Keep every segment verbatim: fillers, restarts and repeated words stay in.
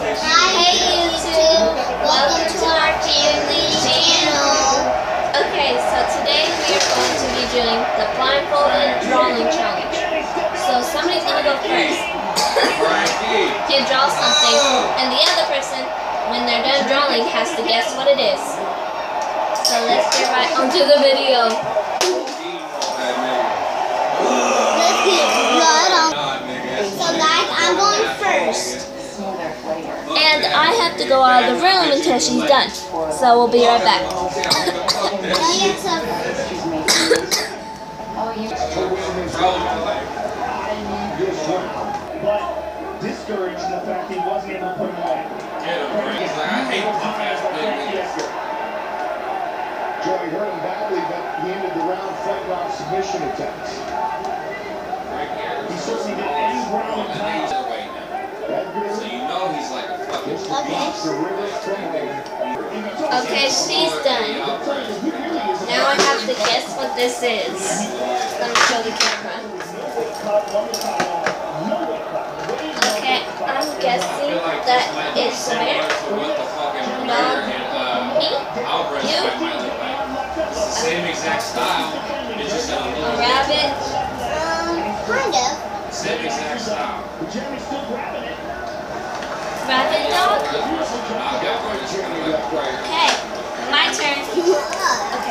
Hey YouTube, welcome to our family channel. Okay, so today we are going to be doing the blindfolded drawing challenge. So somebody's going to go first. You draw something, and the other person, when they're done drawing, has to guess what it is. So let's get right onto the video. Let's get right on. So guys, I'm going first. And I have to go out of the room until she's done. So we'll be right back. Now you have to... But discouraged in the fact he wasn't able to put him away. He's like, I hate puff ass big niggas. Joey hurt him badly, but he ended the round fighting off submission attempts. He certainly did any ground and pound. So you know he's like a fucking Okay, she's done. Now I have to guess what this is. Let me show the camera. Okay, I'm guessing that it's where? Dog. Me? You? It's the same exact style. It's just a A little rabbit? Um, kind of. same exact style. Jeremy's still grabbing it. Rabbit dog? I'll get for it. It's kind of like right. Okay, my turn. Okay.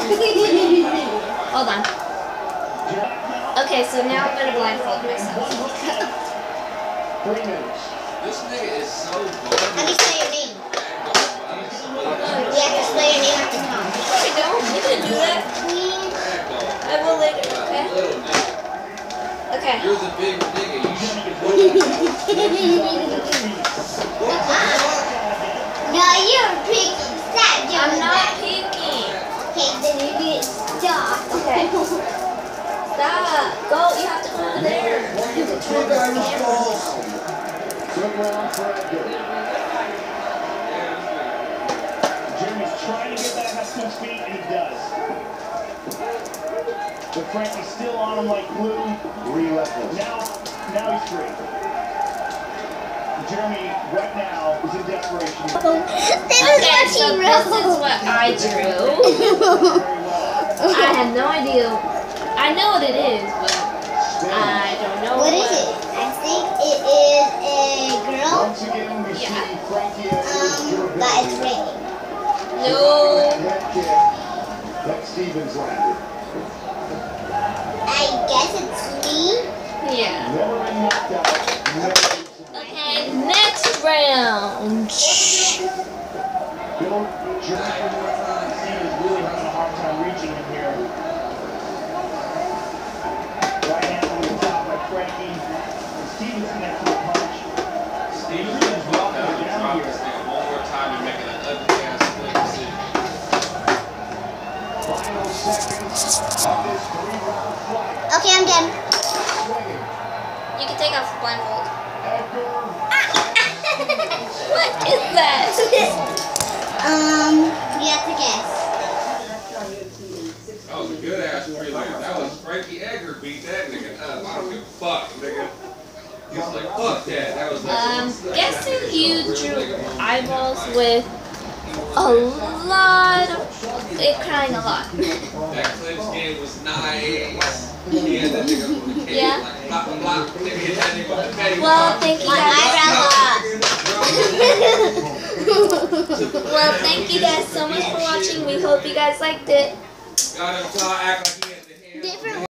Hold on. Okay, so now I'm gonna blindfold myself. Three minutes. This nigga is so How do you good. say your name? You have to spell your name at the top. I don't need to do that. I will later, okay? Little nigga. Okay. You're the big nigga. You should No, you're picking. Stop doing I'm not that. peeking. Okay, then you get stop. Okay. Stop. Go. You have to go over there. Good round for Edgar. Jeremy's trying to get that up to his feet, and he does. But Frankie's still on him like glue. Relentless. Now, now he's free. Jeremy, right now, is in desperation. This is Okay, what so she this wrote. is what I drew. I have no idea. I know what it is, but I don't know What is it? I think it is a girl. Once again, we Yeah. see Frankie Edgar's Um, durability. but it's raining. No. Head kick that Stevens landed. I guess it's me. Yeah. Never been knocked out. Never been Okay, next round. Bill Jeremy. Stevens really having a hard time reaching him here. Right hand over the top by Frankie. Stevens connects with a punch. Stevens is welcome to drop this nigga one more time and making an ugly ass split decision. Final seconds of this three-round fight. Okay, I'm done. Swinging. You can take off the blindfold. Edgar. What is that? um, you have to guess. That was a good ass three leg. That was Frankie Edgar beat that nigga up. I don't give a fuck, nigga. He was like, fuck that. That was like, Um, guessing you drew eyeballs with a lot of it crying a lot. that clinch game was nice. He had that nigga on the cage, Yeah. like, blah, blah, blah. Nigga hit that nigga with the petty Well, bar. thank you My guys. eyebrows up. Well, thank you guys so much for watching. We hope you guys liked it. Got him trying to act like he had the hand. Different